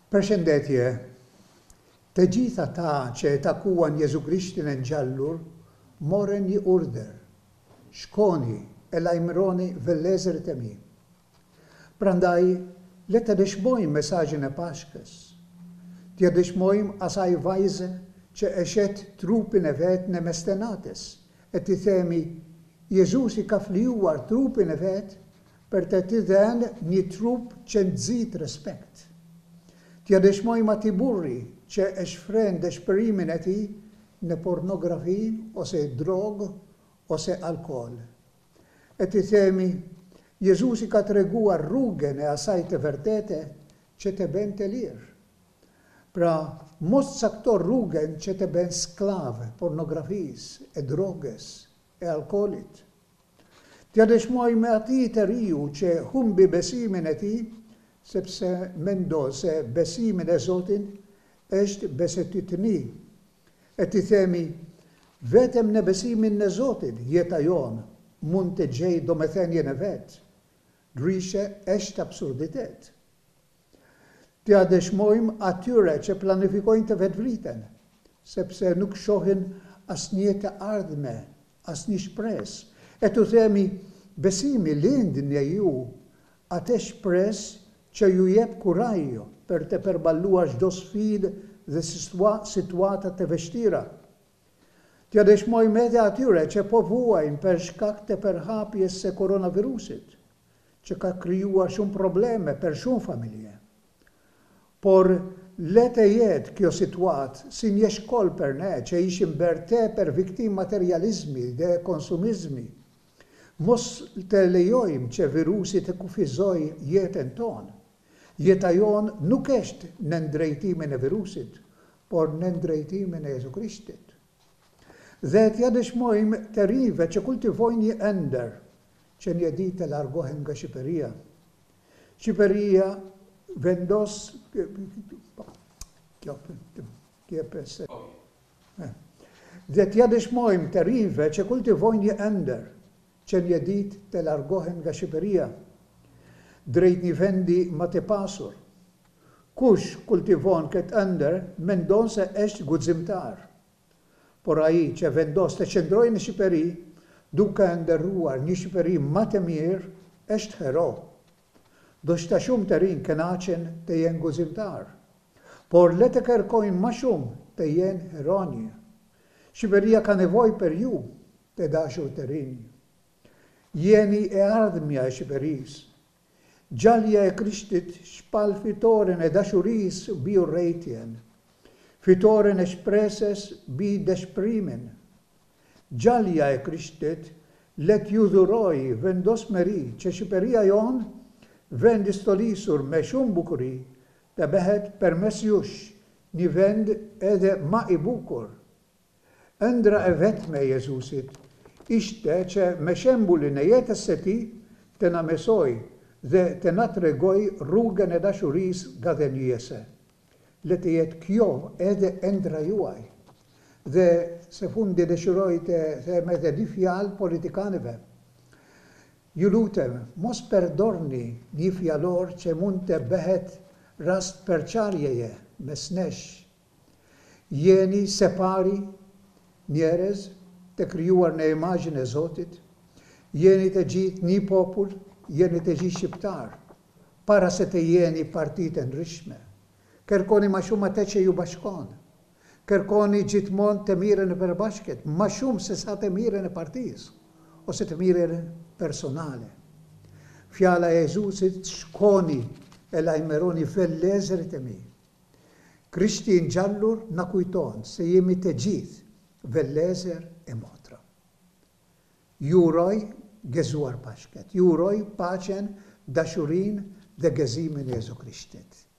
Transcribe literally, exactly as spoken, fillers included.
Përshëndetje, të gjitha ata që e takuan Jezu Krishtin e ngjallur, morën një urdhër. Shkoni e lajmëroni vëllezërit e mi. Prandaj, le të dëshmojmë mesazhin e Pashkës. T'ja dëshmojmë asaj vajze që e shet trupin e vet në mes të natës, e t'i themi, Jezusi ka flijuar trupin e vet për të t'i dhënë një trup që nxit respekt. T'ja dëshmojmë atij burri që e shfren dëshpërimin e tij në pornografi ose drogë ose alkool. E t'i themi, Jezusi ka treguar rrugën e asaj të vërtete që të bën të lirë. Pra, mos cakto rrugën që të bën skllave pornografisë, e drogës, e alkoolit. T'ja dëshmojmë atij të riu që humbi besimin e tij, sepse mendon se besimin e Zotit është besetitni. E t'i themi, vetëm në besimin në Zotin jeta jonë mund të gjejë domethënien e vet. Ndryshe është absurditet. T'ja dëshmojmë atyre që planifikojnë të vetvriten, sepse nuk shohin asnjë të ardhme, asnjë shpresë. E t'u themi, besimi lind në ju atë shpresë që ju jep kurajo për të përballuar çdo sfidë dhe situata të vështira. T'ja dëshmojmë edhe atyre që po vuajnë për shkak të përhapjes së koronavirusit, që ka krijuar shumë probleme për shumë familje. Por le të jetë kjo situatë si një shkollë për ne që ishim bërë tepër viktim materializmi dhe konsumizmi. Mos të lejojmë që virusi të kufizojë jetën tonë. Jeta jonë nuk është në drejtimin e virusit, por në drejtimin e Jezu Krishtit. Dhe t'ja dëshmojmë të rinjve që kultivojnë një ëndër, që një ditë të largohen nga Shqipëria. Shqipëria vendos kjo kjo pesë. Dhe t'ja dëshmojmë të rinjve që kultivojnë një ëndër, që një ditë të largohen nga Shqipëria drejt një vendi më të pasur. Kush kultivon këtë ëndër, mendon se është guximtar. Por ai që vendos të qëndrojë në Shqipëri, duke ndërruar një Shqipëri më të mirë, është hero. Do shta shumë të rinj kënaqen të jenë guximtar, por le të kërkojnë më shumë të jenë heronjë. Shqipëria ka nevojë për ju, të dashur të rinj. Jeni e ardhmja e Shqipërisë. Gjallja e Krishtit shpall fitoren e dashurisë mbi urrejtjen, fitoren e shpresës mbi dëshpërimin. Gjallja e Krishtit let ju dhuroj vendosmëri që Shqipëria jonë, vend i stolisur me shumë bukuri, të bëhet përmes jush një vend edhe më i bukur. Ëndra e vetme e Jezusit ishte që me shembullin e jetës së tij të na mësoj dhe të na tregoj rrugën e dashurisë gathenjese. Le të jetë kjo edhe ëndra juaj. Dhe së fundi dëshiroj të them edhe dy fjalë politikanëve. Ju lutem, mos përdorni një fjalor që mund të bëhet rast përçarjeje mes nesh. Jeni së pari njerëz të krijuar në imazhin e Zotit. Jeni të gjithë një popull, jeni të gjithë shqiptar, para se të jeni partitë ndryshme. Kërkoni më shumë atë që ju bashkon. Kërkoni gjithmonë të mirën e përbashkët, më shumë se sa të mirën e partisë, ose të mirën personale. Fjala e Jezusit, shkoni e lajmëroni vëllezërit e mi. Krishti i ngjallur na kujton se jemi të gjithë vëllezër e motra. Ju uroj gëzuar Pashkët, ju uroj paqen, dashurinë dhe gëzimin e Jezu Krishtit.